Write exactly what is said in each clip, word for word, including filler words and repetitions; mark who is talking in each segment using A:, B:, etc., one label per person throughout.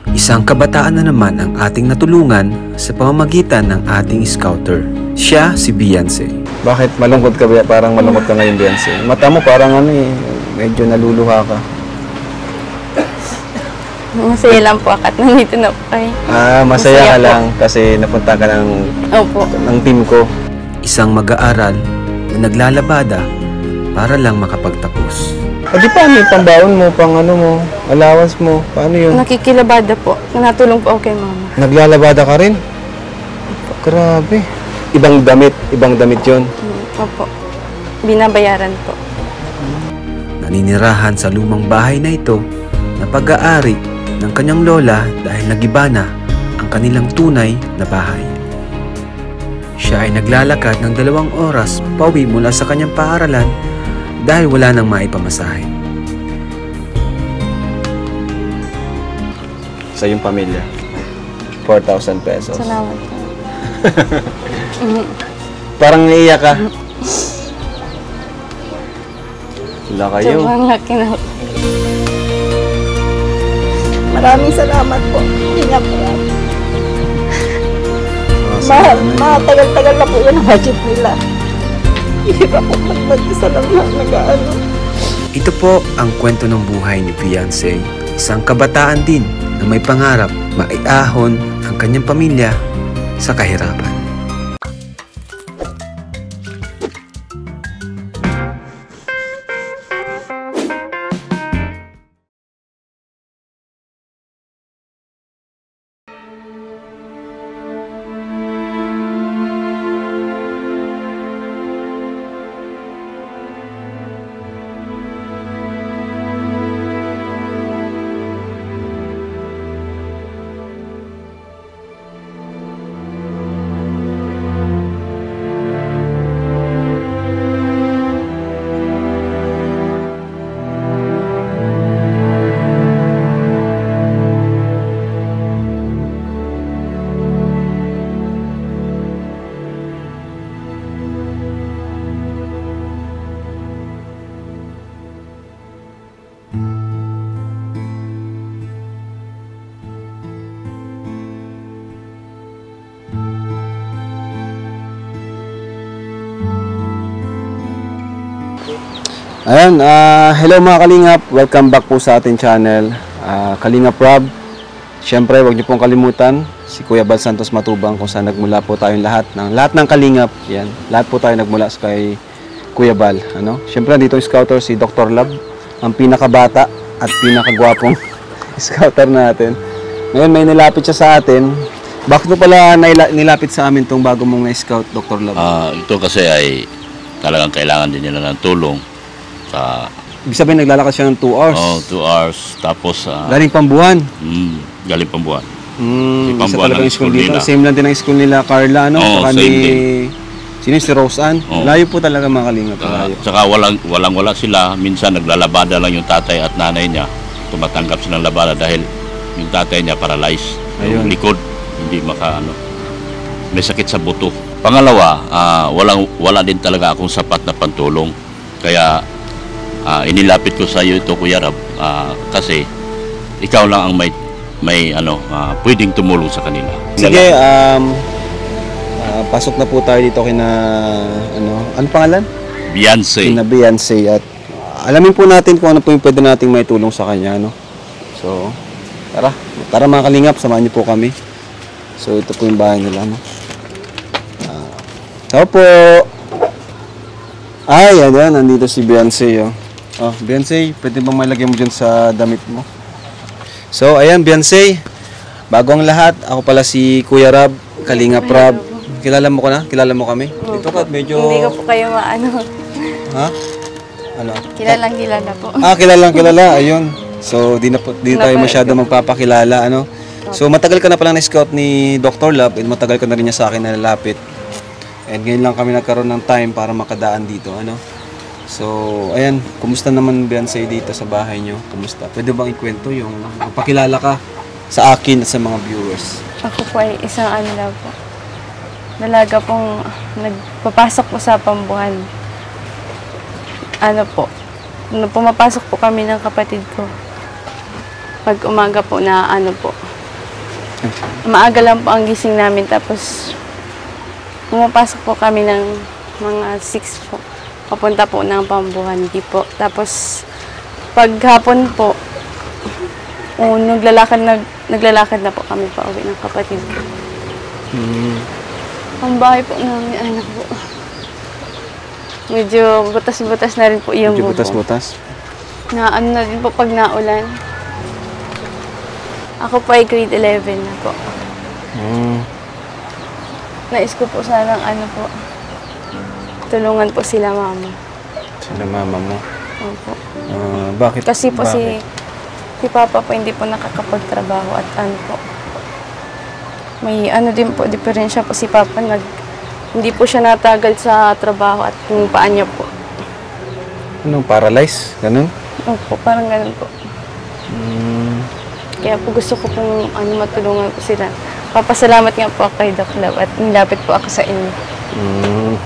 A: Isang kabataan na naman ang ating natulungan sa pamamagitan ng ating scouter. Siya si Beyonce.
B: Bakit malungkot ka ba? Parang malungkot ka ngayon, Beyonce. Mata mo parang ano eh, medyo naluluha ka.
C: Masaya lang po akat nandito na po kayo.
B: Ah, masaya, masaya ka po lang kasi napunta ka ng,
C: Opo.
B: ng team ko.
A: Isang mag-aaral na naglalabada para lang makapagtapos.
B: O di paano yung pambaon mo, pang ano mo, allowance mo, paano yun?
C: Nakikilabada po. Natulong po ako kay mama.
B: Naglalabada ka rin? Grabe. Ibang damit, ibang damit yun.
C: Opo. Binabayaran po.
A: Naninirahan sa lumang bahay na ito na pag-aari ng kanyang lola dahil nagiba na ang kanilang tunay na bahay. Siya ay naglalakad ng dalawang oras pauwi mula sa kanyang paaralan dahil wala nang maipamasahe.
B: Sa iyong pamilya, four thousand pesos.
C: Salamat po.
B: Parang naiiyak ka. Wala kayo.
C: Sobrang laki na.
D: Maraming salamat po. Ingat po yan.
B: Ah,
D: Matagal-tagal na po yun ang budget nila. Hirap po mag-isa lang na nag-ano.
A: Ito po ang kwento ng buhay ni Beyonce, isang kabataan din na may pangarap maiahon ang kanyang pamilya sa kahirapan.
B: Ayan, uh, hello mga Kalingap. Welcome back po sa ating channel, uh, Kalingap Rob. Siyempre, huwag niyo pong kalimutan si Kuya Bal Santos Matubang kung saan nagmula po tayong lahat ng lahat ng Kalingap. Yan, lahat po tayo nagmula sa kay Kuya Bal, ano? Siyempre, dito yung scouter si Doctor Lab, ang pinakabata at pinakagwapong scouter natin. Ngayon may nilapit siya sa atin. Bakit po pala naila, nilapit sa amin tong bago mong na-scout, Doctor Lab?
E: Uh, ito kasi ay talagang kailangan din nila ng tulong. Sa
B: Ibig sabihin, naglalakad siya ng two hours?
E: Oh, two hours. Tapos, uh,
B: galing Pambuhan?
E: Mm, galing Pambuhan.
B: Mm,
E: Pambuhan
B: isa talagang
E: ng
B: school
E: school
B: dito.
E: nila.
B: Same lang din ang school nila, Carla, no?
E: Oo,
B: Saka
E: same
B: ni...
E: din.
B: Sino si Rose Ann?
E: Oo.
B: Layo po talaga mga Kalingap.
E: Uh,
B: Layo.
E: saka walang, walang wala sila. Minsan naglalabada lang yung tatay at nanay niya. Tumatanggap silang labada dahil yung tatay niya paralyzed. Yung
B: Ayun.
E: likod, hindi maka ano. May sakit sa buto. Pangalawa, uh, walang, wala din talaga akong sapat na pantulong. Kaya Uh, inilapit ko sa iyo ito, Kuya Rab, uh, kasi ikaw lang ang may may ano uh, pwedeng tumulong sa kanila.
B: Sige, um, uh, pasok na po tayo dito kina ano, ano pangalan?
E: Beyonce.
B: Kina Beyonce at uh, alamin po natin kung ano po yung pwede nating may tulong sa kanya, no. So, tara, tara mga Kalingap, samahan niyo po kami. So, ito po yung bahay nila, no. Uh, tao po. Ay, yan, yan, nandito si Beyonce, oh. Oh, Beyonce, pwede bang malagay mo dyan sa damit mo? So, ayan, Beyonce. Bago ang lahat, ako pala si Kuya Rab, Kalingap Rab. Kilala mo ko na? Kilala mo kami? Ito ka, medyo...
C: Hindi ko po kayo maano.
B: Ha? Ano?
C: Kilalang kilala po.
B: Ah, kilalang kilala, ayun. So, di, na, po- di tayo masyado magpapakilala, ano? So, matagal ka na palang na-scout ni Doctor Lab, and matagal ka na rin niya sa akin na lalapit. And ngayon lang kami nagkaroon ng time para makadaan dito, ano? So, ayan, kumusta naman Beyonce dito sa bahay nyo? Kumusta? Pwede bang ikwento yung magpakilala ka sa akin at sa mga viewers?
C: Ako po ay isang ano lang po. Dalaga pong nagpapasok po sa Pambuhan. Ano po, pumapasok po kami ng kapatid ko. Pag umaga po na ano po, Maaga lang po ang gising namin, tapos pumapasok po kami ng mga six po. Papunta po ng Pambuhandi po. Tapos paghapon po, oh, naglalakad, nag, naglalakad na po kami pa uwi ng kapatid ko.
B: Mm.
C: Ang bahay po namin, anak po. Medyo butas-butas na rin po yung
B: Medyo
C: bubong.
B: butas-butas.
C: Na ano na din po pag naulan. Ako po ay grade eleven na po.
B: Mm.
C: Nais ko po sanang ano po, tulungan po sila mama.
B: Sila mama mo.
C: Opo.
B: Ah, bakit?
C: Kasi po si,
B: bakit?
C: si Papa po hindi po nakakapagtrabaho at ano po. May ano din po, diferensya po si Papa. Nag, hindi po siya natagal sa trabaho at yung paa niya po.
B: Anong paralyze? Ganun?
C: Opo, parang ganun po.
B: Mm.
C: Kaya po gusto ko pong ano, matulungan po sila. Papasalamat nga po ako kay Doc Love at nilapit po ako sa inyo.
B: Mm.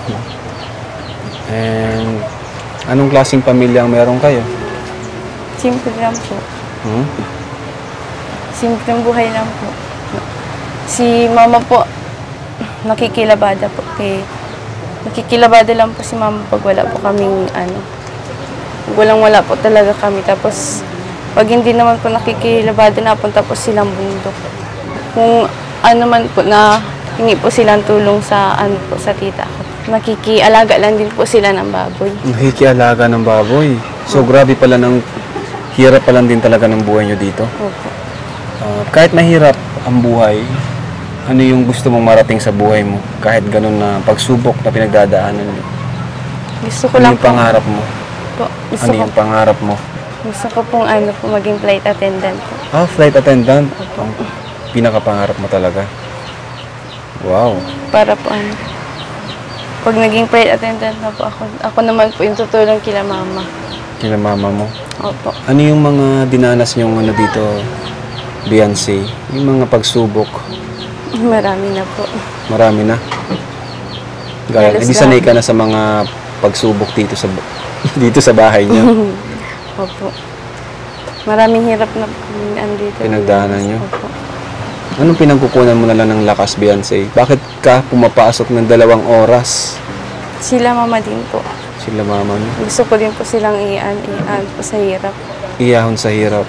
B: And anong klaseng pamilya ang meron kayo?
C: Simple lang po.
B: Hmm?
C: Simpleng buhay lang po. Si mama po, nakikilabada po. Kay, nakikilabada lang po si mama pag wala po kaming ano. Walang wala po talaga kami. Tapos, pag hindi naman po nakikilabada, napunta po silang bundok. Kung ano man po na hingi po silang tulong sa ano po sa tita ko. Nakikialaga lang din po sila ng baboy.
B: Nakikialaga ng baboy. So, grabe pala ng hirap pa lang din talaga ng buhay nyo dito.
C: Opo.
B: Ah, kahit mahirap ang buhay, ano yung gusto mong marating sa buhay mo? Kahit ganun na pagsubok na pinagdadaanan mo.
C: Gusto ko
B: Ano
C: lang
B: yung pangarap mo?
C: po. Gusto
B: Ano
C: ko,
B: yung pangarap mo?
C: gusto ko pong ano po, maging flight attendant po.
B: Ah, flight attendant. Ang pinakapangarap mo talaga. Wow.
C: Para po ano. Pag naging flight attendant na po ako, ako naman po yung tutulong kila mama.
B: Kina mama mo.
C: Opo.
B: Ano yung mga dinanas niyong ano dito, Beyonce? Yung mga pagsubok,
C: Marami na po.
B: marami na. Gaya,
C: Halos
B: hindi
C: lahat.
B: sanay ka na sa mga pagsubok dito sa dito sa bahay niyo.
C: Opo. Maraming hirap na po yung andito.
B: Pinagdaanan niyo?
C: Opo.
B: Anong pinagkukunan mo na lang ng lakas, Beyonce? Bakit ka pumapasok ng dalawang oras?
C: Sila mama din po.
B: Sila mama niyo.
C: Gusto ko din po silang ian, ian po sa hirap.
B: Iyahon sa hirap.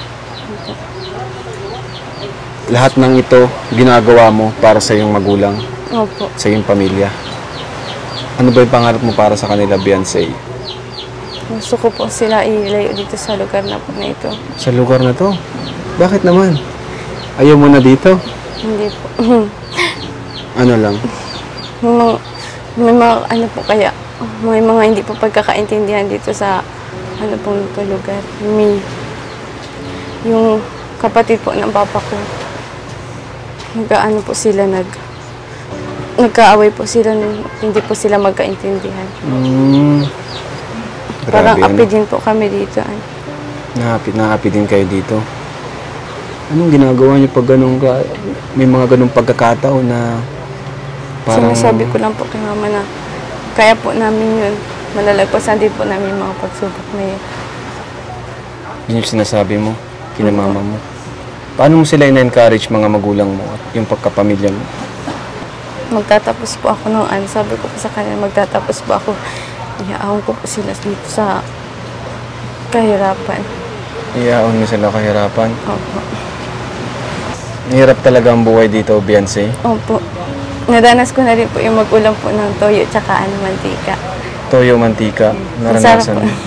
B: Lahat ng ito, ginagawa mo para sa iyong magulang,
C: Opo.
B: sa iyong pamilya. Ano ba yung pangarap mo para sa kanila, Beyonce?
C: Gusto ko po sila ilayo dito sa lugar na po na ito.
B: Sa lugar na to? Bakit naman? Ayaw mo na dito?
C: Hindi po.
B: Ano lang?
C: May mga, may mga ano po kaya, may mga hindi po pagkakaintindihan dito sa ano pong ito lugar. May, yung kapatid po ng papa ko, nag-ano po sila, nag, nagkaaway po sila, hindi po sila magkaintindihan.
B: Mm.
C: Parang
B: Grabe,
C: api
B: ano?
C: din po kami dito. Ay.
B: Nahapi, nahapi din kayo dito. Anong ginagawa niyo pag ganun ka? May mga ganung pagkakataon na parang...
C: Sinasabi ko lang po kay mama na kaya po namin yun. Malalagpasan din po namin yung mga pagsubok na yun.
B: Yun yung sinasabi mo, kinamama mo. Paano mo sila ina-encourage mga magulang mo at yung pagkapamilya mo?
C: Magtatapos po ako ng ano. Sabi ko po sa kanila, magtatapos po ako. Iyaawon ko po sila dito sa kahirapan.
B: Iyaon mo sila kahirapan.
C: Opo.
B: Hirap talaga ang buhay dito, Beyonce.
C: Opo. Nadanas ko na rin po yung mag-ulam po ng toyo tsaka ano, mantika.
B: Toyo, mantika.
C: Masarap
B: Naranasan
C: po.
B: mo.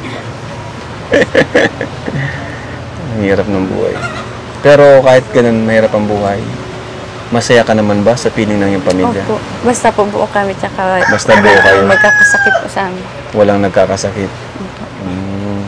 B: Ang hirap ng buhay. Pero kahit ganun, mahirap ang buhay, masaya ka naman ba sa piling ng iyong pamilya?
C: Opo. Basta po buo kami tsaka
B: Basta buo kayo.
C: magkakasakit po sa amin.
B: Walang nagkakasakit. Mm.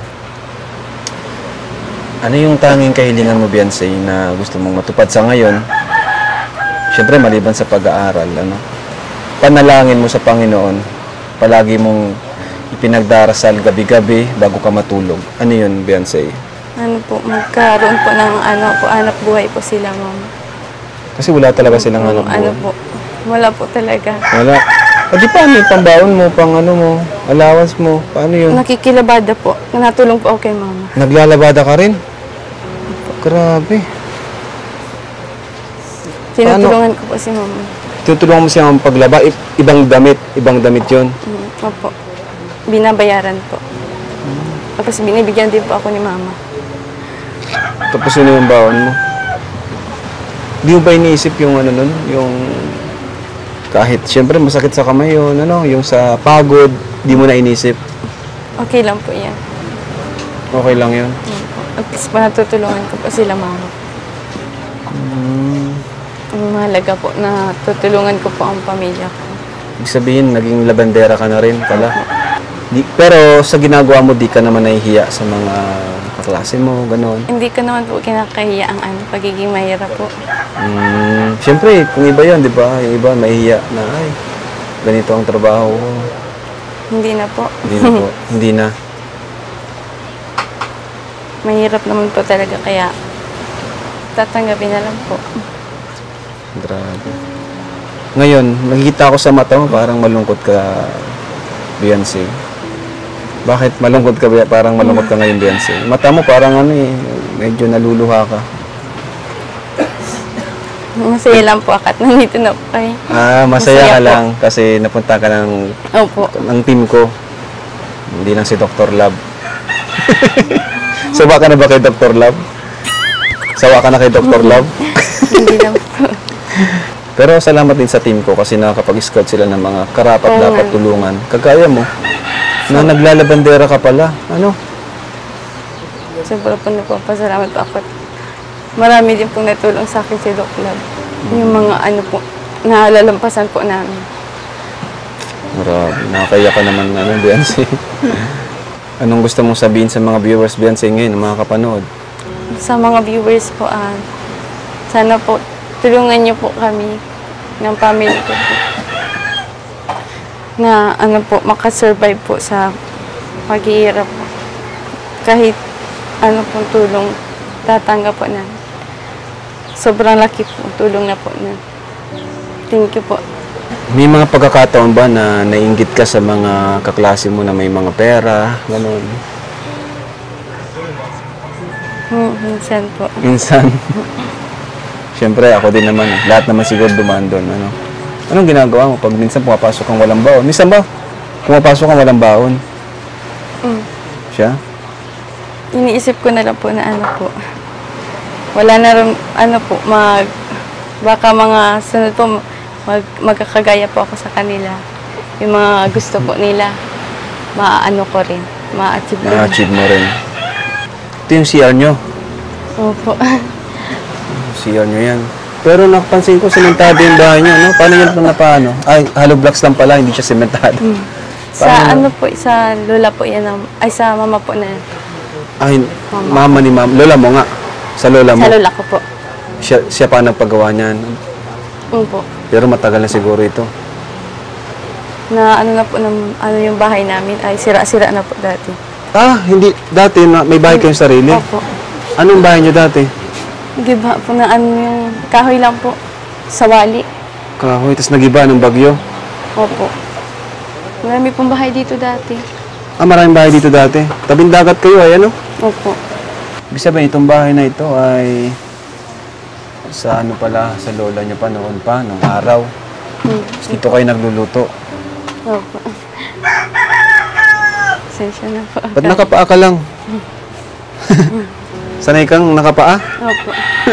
B: Ano yung tanging kahilingan mo, Beyonce, na gusto mong matupad sa ngayon? Siyempre, maliban sa pag-aaral, ano? Panalangin mo sa Panginoon, palagi mong ipinagdarasal gabi-gabi bago ka matulog. Ano yun, Beyonce?
C: Ano po, magkaroon po ng ano po, anak buhay po sila, mama.
B: Kasi wala talaga silang
C: Ano,
B: anak
C: ano
B: buhay.
C: po, wala po talaga.
B: Wala. O di paano yung pambaon mo, pang ano mo, allowance mo, paano yun?
C: Nakikilabada po, natulong po ako kay mama.
B: Naglalabada ka rin? Grabe.
C: Tinutulungan ko po si mama.
B: Tutulungan mo siya paglaba, I- ibang damit, ibang damit yun.
C: Mm, opo. Binabayaran po. Tapos binibigyan din po ako ni mama.
B: Tapos yun yung baon mo. Di mo ba iniisip yung ano nun, yung kahit siyempre masakit sa kamay yun, ano, yung sa pagod, di mo na inisip.
C: Okay lang po yan.
B: Okay lang yun.
C: Mm, po. At least po natutulungan ko po sila mama.
B: Hmm.
C: Ang mahalaga po na tutulungan ko po ang pamilya ko.
B: Ibig sabihin, naging labandera ka na rin pala. Di, pero sa ginagawa mo, di ka naman nahihiya sa mga kaklase mo, gano'n.
C: Hindi ko naman po kinakahiya ang ano, pagiging mahirap po.
B: Hmm. Siyempre, kung iba yun, di ba? Yung iba, mahihiya na, ay, ganito ang trabaho ko.
C: Hindi na po.
B: Hindi na po. Hindi na.
C: Mahirap naman po talaga kaya tatanggapin na lang po.
B: Grabe. Ngayon, nakikita ko sa mata mo, parang malungkot ka, Beyonce. Bakit malungkot ka, parang malungkot ka ngayon, Beyonce? Mata mo parang ano eh, medyo naluluha ka.
C: Masaya lang po akat nandito na po kayo.
B: Ah, masaya,
C: Masaya
B: ka
C: po.
B: lang kasi napunta ka ng,
C: Opo.
B: ng team ko. Hindi lang si Doctor Love. Sawa ka na ba kay Doctor Love? Sawa ka na kay Doctor Love?
C: Hindi lang po.
B: Pero salamat din sa team ko kasi nakakapag-scout sila ng mga karapat
C: Oo
B: dapat
C: nga.
B: tulungan. Kagaya mo, na naglalabandera ka pala. Ano?
C: Sobra po nagpapasalamat po ako. Marami din pong natulong sa akin si Doc Love. Yung mga ano po, nalalampasan po namin.
B: Marami. Nakakaya ka naman, ano, Beyonce. Anong gusto mong sabihin sa mga viewers, Beyonce, ngayon, mga kapanood?
C: Sa mga viewers po, ah, sana po tulungan niyo po kami ng family ko po. Na ano po, makasurvive po sa paghihirap po. Kahit ano pong tulong tatanggap po na. Sobrang laki po, tulong na po na. Thank you po.
B: May mga pagkakataon ba na naiinggit ka sa mga kaklase mo na may mga pera, gano'n?
C: Hmm, minsan po.
B: Minsan. Siyempre, ako din naman. eh. Lahat naman siguro dumaan doon. Ano? Anong ginagawa mo pag minsan pumapasok kang walang baon? Minsan ba, pumapasok kang walang baon?
C: Mm.
B: Siya?
C: Iniisip ko na lang po na ano po. Wala na rin, ano po, mag, baka mga sunod po, mag, magkakagaya po ako sa kanila. Yung mga gusto po nila, maaano ko rin, ma-achieve rin.
B: Na-achieve mo rin. Ito yung C R nyo.
C: Opo.
B: C R nyo yan. Pero napansin ko, sementado yung bahay nyo, no? Paano yan na paano? Ay, hollow blocks lang pala, hindi siya sementado.
C: Sa
B: Paano?
C: ano po, sa lola po yan, ang- ay sa mama po na,
B: Ay, mama ni mama. Lola mo nga. Sa lola mo.
C: sa lola ko po.
B: Siya, siya pa nagpagawa niyan.
C: Opo.
B: Pero matagal na siguro ito.
C: Na ano na po, ng, ano yung bahay namin, ay sira-sira na po dati.
B: Ah, hindi. Dati, na, may bahay kayong sarili?
C: Opo.
B: Anong bahay nyo dati?
C: Giba po na ano yung kahoy lang po, sa wali.
B: Kahoy, tapos nagiba ng bagyo.
C: Opo. Marami pong bahay dito dati.
B: Ah, maraming bahay dito dati. Tabing dagat kayo, ay ano?
C: Opo.
B: Ibig sabihin, itong bahay na ito ay sa ano pala, sa lola niya pa noon pa, nung araw.
C: Hmm.
B: Tapos dito kayo nagluluto.
C: Opo. Sensya na po.
B: Ba't nakapaa ka lang? Sanay kang nakapaa?
C: Opo.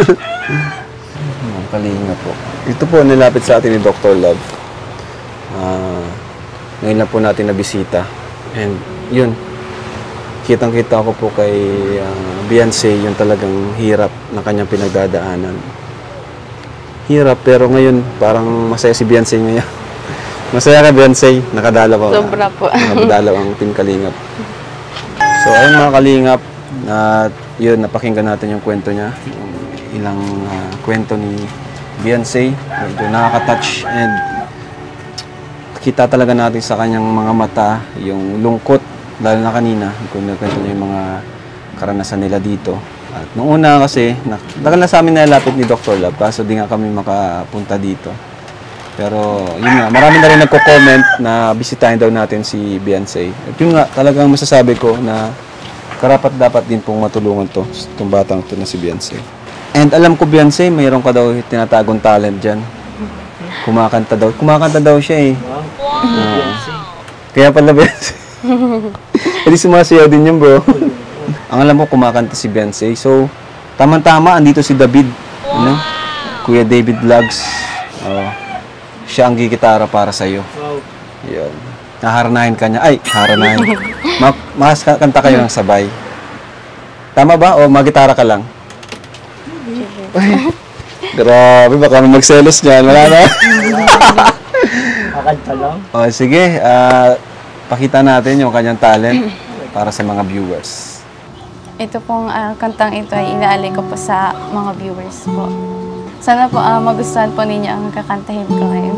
B: Ang kalinga po. Ito po, nilapit sa atin ni Doctor Love. Ah, ngayon lang po natin nabisita. And yun, kitang-kita ko po kay uh, Beyonce yung talagang hirap na kanyang pinagdadaanan. Hirap, pero ngayon parang masaya si Beyonce ngayon. Masaya ka, Beyonce. Nakadalaw ko.
C: Sobra po.
B: Nakadalaw ang Team Kalingap. So, ayun mga Kalingap. At yun, napakinggan natin yung kwento niya. Yung ilang ah, kwento ni Beyonce. Medyo nakaka-touch and kita talaga natin sa kanyang mga mata yung lungkot, lalo na kanina kung nagkwento niya yung mga karanasan nila dito. At nung una kasi, tagal na sa amin nalapit ni Doctor Love, kaso di nga kami makapunta dito. Pero yun nga, marami na rin nagko-comment na bisitahin daw natin si Beyonce. At yun nga, talagang masasabi ko na karapat dapat din pong matulungan to, itong batang to na si Beyonce. And alam ko, Beyonce, mayroon ka daw tinatagong talent dyan. Kumakanta daw. Kumakanta daw siya eh. Uh, kaya pala, Beyonce. Hindi sumasayaw din yun, bro. Ang alam ko, kumakanta si Beyonce. So, tama-tama, andito si David. Ano? Kuya David Vlogs. Oh, siya ang gigitara para sa'yo. Yun. Naharanahin ka niya. Ay, haranahin. Ma mas kanta kayo ng sabay. Tama ba? O magitara ka lang? Ay, grabe, baka magselos niyan. Wala na.
F: Kakanta lang.
B: O, sige. Uh, pakita natin yung kanyang talent para sa mga viewers.
C: Ito pong uh, kantang ito ay inaalay ko po sa mga viewers po. Sana po uh, magustuhan po ninyo ang kakantahin ko ngayon.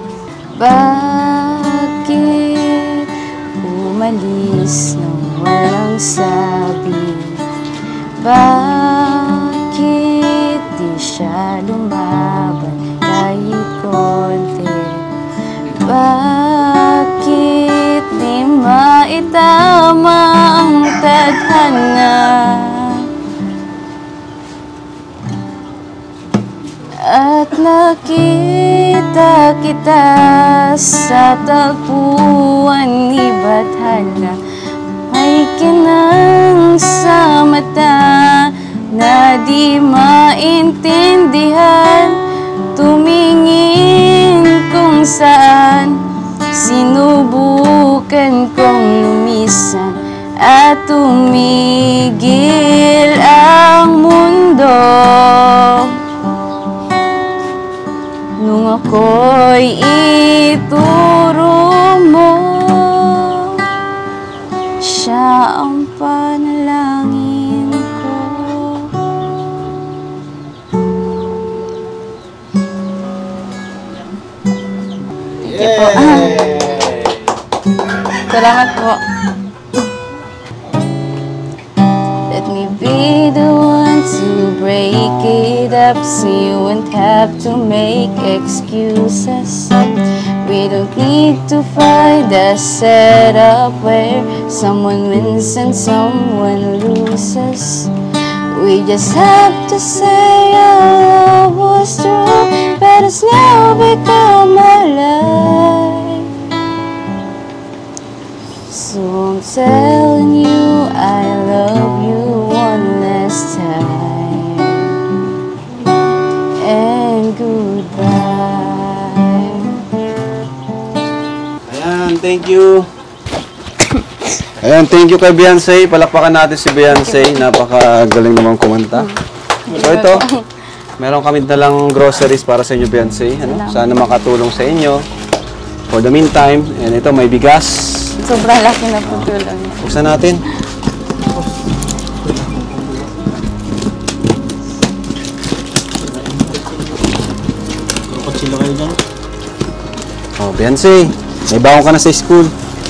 C: Bakit umalis nang walang sabi? Bakit di siya lumaban kahit konti? Bakit di maitama ang tadhana? At nakita kita sa tagpuan ni Bathana. May kinang sa mata na di maintindihan. Tumingin kung saan sinubukan kong lumisan at tumigil ang mundo. Nung ako'y ituro mo, siya ang panalangin ko. Thank you po. Salamat po. Let me be the one to break it up so you won't have to make excuses. We don't need to find a setup where someone wins and someone loses. We just have to say our love was true, but it's now become a lie. So I'm telling you I love you one last time, and goodbye.
B: Ayan, thank you. Ayan, thank you kay Beyonce. Palakpakan natin si Beyonce. Napakagaling naman kumanta. So ito, meron kami dalang groceries para sa inyo, Beyonce. Ano? Sana makatulong sa inyo. For the meantime, and ito may bigas.
C: Sobrang laki na po tulong niya.
B: Buksan natin.
F: Sila kayo dyan?
B: Oh, Beyonce, may bawang ka na sa school.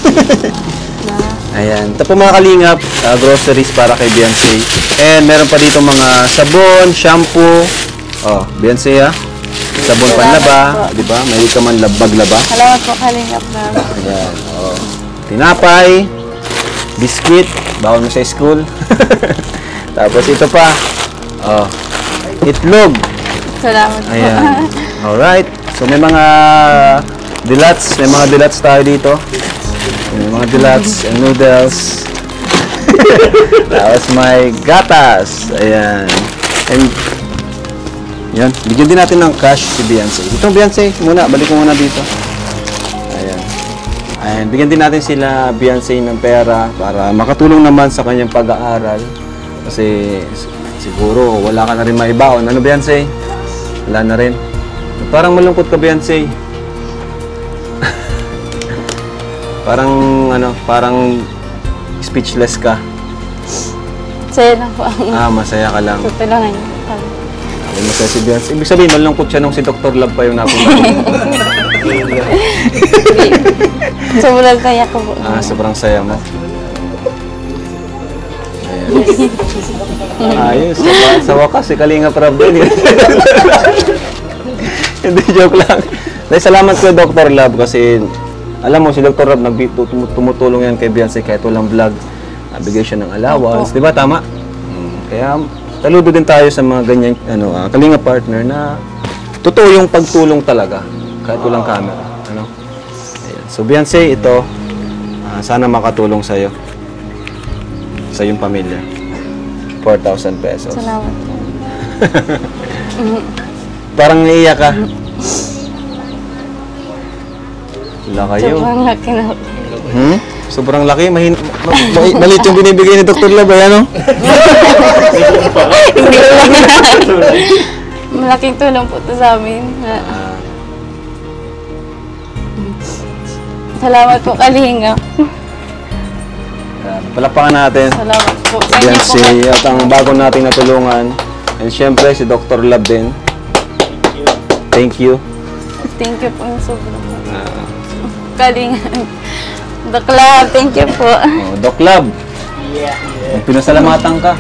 B: Ayan. Ito po mga kalingap, uh, groceries para kay Beyonce. And meron pa dito mga sabon, shampoo. Oh, Beyonce ha. Sabon panlaba, di ba? May ka man labag-laba.
C: Salamat po, kalingap na.
B: Ayan. Oh. Tinapay, biscuit, bawal mo sa school. Tapos ito pa. Oh, itlog.
C: Salamat po.
B: Ayan. Alright. So may mga dilats, may mga dilats tayo dito. May mga dilats and noodles. Tapos may gatas. Ayan. And yan, bigyan din natin ng cash si Beyonce. Itong Beyonce, muna, balik mo muna dito. Ayan. Ayan, bigyan din natin sila Beyonce ng pera para makatulong naman sa kanyang pag-aaral. Kasi siguro wala ka na rin maibaon. Ano Beyonce? Wala na rin. Parang malungkot ka, Beyonce. Parang, ano, parang speechless ka.
C: Saya lang po.
B: Ah, masaya ka lang.
C: Tutulungan niyo po kami.
B: Ay, masaya si Beyonce. Ibig sabihin, malungkot siya nung si Doctor Love pa yung napunta.
C: Sobrang saya ko po.
B: Ah, sobrang saya mo. Ayan. Ayos. Sa, sa wakas, si Kalingap Rab din. Hindi, joke lang. Dahil salamat kay Doctor Love kasi alam mo, si Doctor Love tumutulong yan kay Beyonce kahit walang vlog. Nabigay siya ng allowance. Di ba? Tama? Hmm. Kaya saludo din tayo sa mga ganyan ano, ah, kalinga partner na totoo yung pagtulong talaga kahit walang camera. Ano? Ayan. So, Beyonce, ito, ah, sana makatulong sa'yo. Sa iyong pamilya. four thousand pesos.
C: Salamat po.
B: Parang naiiyak ka. Wala kayo.
C: Sobrang laki na.
B: Hmm? Sobrang laki. Mahin ma ma maliit yung binibigay ni Doctor Labay, ano?
C: Malaking tulong po ito sa amin. Salamat po, Kalinga.
B: Yan. Palapakan natin.
C: Salamat po.
B: Yan
C: Thank you
B: si
C: po.
B: at ang bago nating natulungan. And syempre si Doctor Lab din. Thank you.
C: Thank you po yung sobrang.
B: Ah,
C: Kalinga. Dakla, thank you po.
B: oh, Doc Lab. Yeah. Pinasalamatan ka.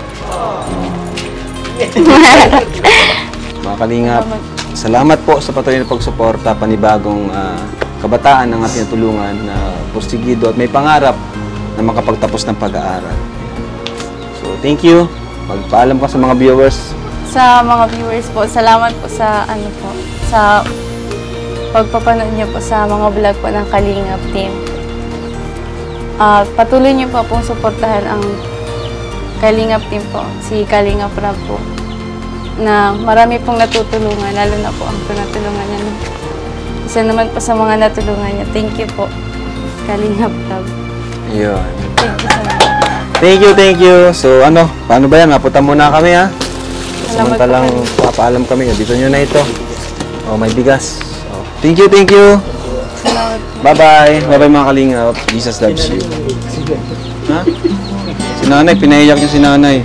B: Mga kalingap, salamat po sa patuloy na pagsuporta panibagong uh, kabataan ng ating tulungan na porsigido at may pangarap na makapagtapos ng pag-aaral. So, thank you. Magpaalam ka sa mga viewers.
C: Sa mga viewers po, salamat po sa ano po, sa pagpapanood niyo po sa mga vlog po ng Kalingap team. Uh, patuloy niyo po pong suportahan ang Kalingap team po, si Kalingap Rab po, na marami pong natutulungan, lalo na po ang pinatulungan niya. Isa naman po sa mga natulungan niya. Thank you po, Kalingap Rab.
B: Yun.
C: Thank you so much.
B: Thank you, thank you. So, ano, paano ba yan? Mapunta muna kami, ha?
C: Salamat
B: Samantalang
C: po.
B: papaalam kami. Dito nyo na ito. Oh, may bigas. Oh. Thank you, thank you.
C: Salamat po.
B: Bye-bye. Bye-bye mga kalingap. Jesus loves you. Ha? Si nanay, pinaiyak niya si nanay.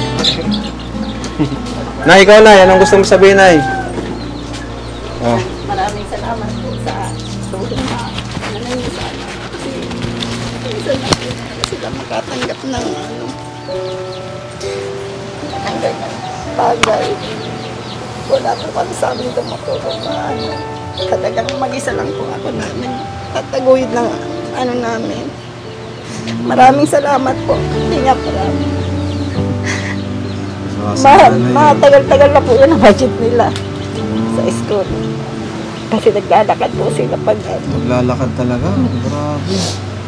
B: Nay, ikaw na. Anong gusto mo sabihin, Nay? Oh.
D: Maraming salamat po sa tulong na nanay niyo sa anak. Kasi minsan na sila makatanggap ng ano, ng ganyan bagay. Wala po kami sa amin tumutulong na ano. Talagang mag-isa lang po ako namin. Tataguyod ng ano namin. Maraming salamat po. Hindi nga marami. Ma matagal-tagal na po yun ang budget nila sa school. Kasi naglalakad po sila pag ano.
B: Maglalakad talaga. Grabe.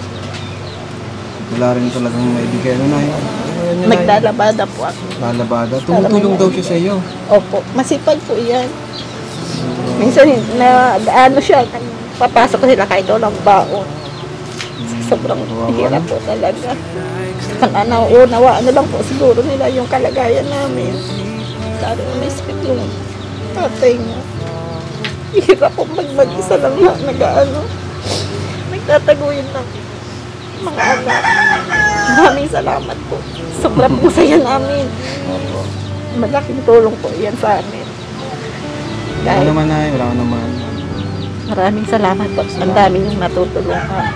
B: Wala rin talagang maibigay. Ano na yun?
D: Naglalabada po ako.
B: Lalabada. Tumutulong daw siya sa iyo.
D: Opo, masipag po yan. Minsan na ano siya, papasok sila kahit walang baon. Sobrang hirap po talaga. Ang nauunawa, ano lang po siguro nila yung kalagayan namin. Lalo na may spit yung tatay niya. Hirap po mag mag-isa lang na nag-ano. Nagtataguyod ng mga anak. Maraming salamat po. Sobrang po saya namin. Malaking tulong po yan sa amin.
B: Wala naman ay, wala naman.
D: Maraming salamat po. Ang dami niyong natutulungan.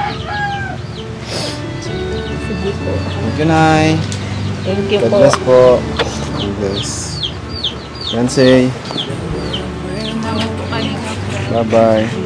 D: Sige po.
B: Thank you, Nay.
D: Thank you
B: God
D: po.
B: bless po. God bless. Beyonce. Bye-bye.